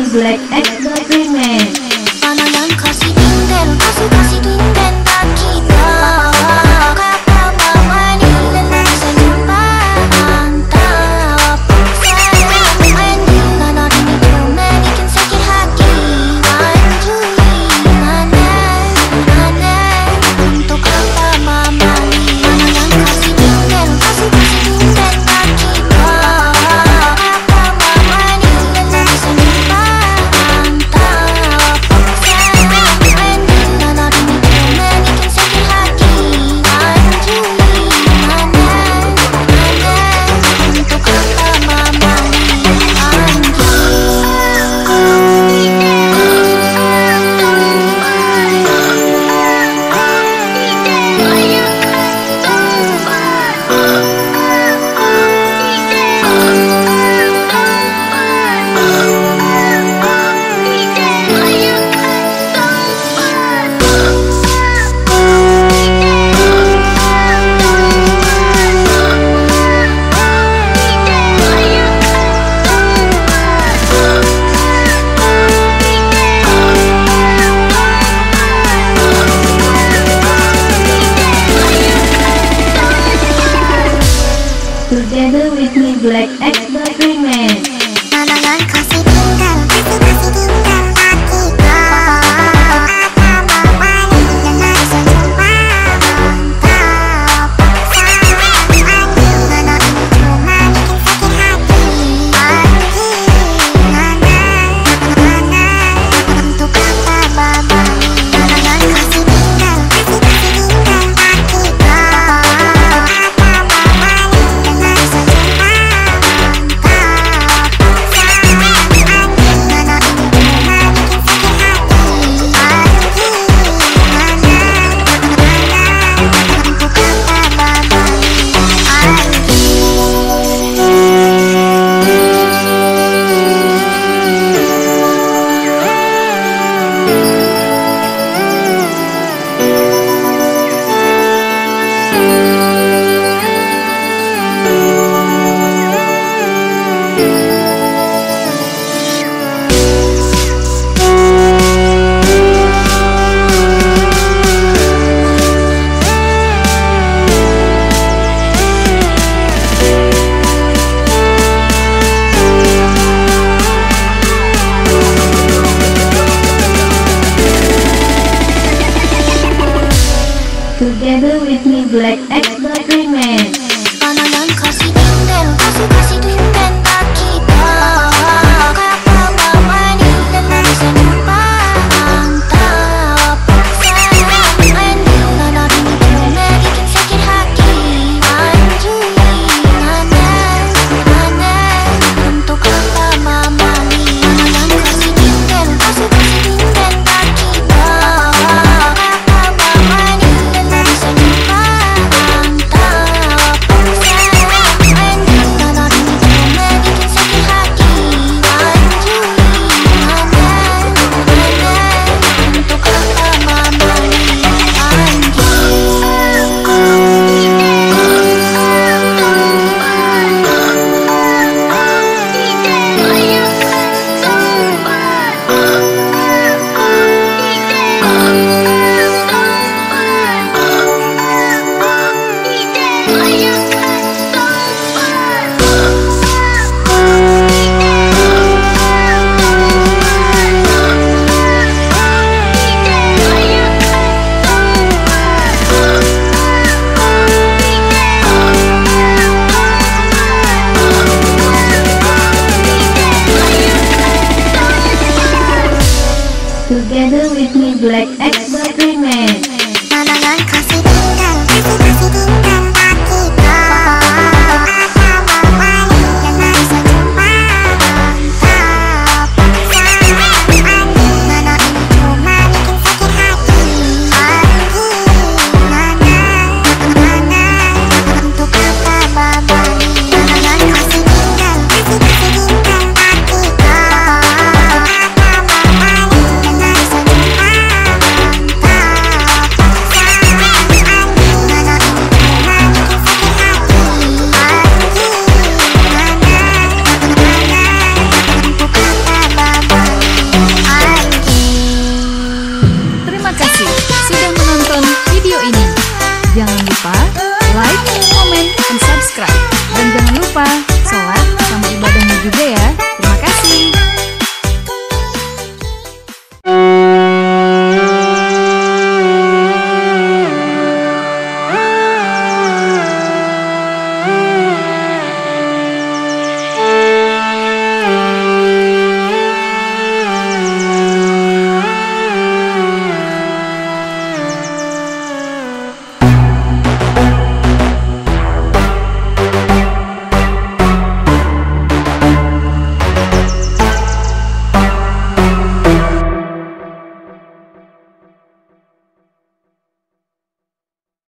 Black X Remix. 뻔한 거시된 대로 다시 뒷댄다 기도 가까워만 있는 날 생각 많다 복사는 난 어린이 꿈에 익힌 세계하기 완주의만 해 또 가까워만 뻔한 거시된 대로 다시 뒷댄다 기도 가까워만 있는 날 생각 많다 Together with me Black X Remix. Together with me Black X Remix. 뻔한 거시된 대로 다시 뒷댄다 기도 가까워만 있는 날 생각 많다 복사는 난 어린이 꿈에 익힌 세계하기 완주의만 해 또 가까워만 뻔한 거시된 대로 다시 뒷댄다 기도 가까워만 있는 날 생각 많다 Together with me Black X Remix.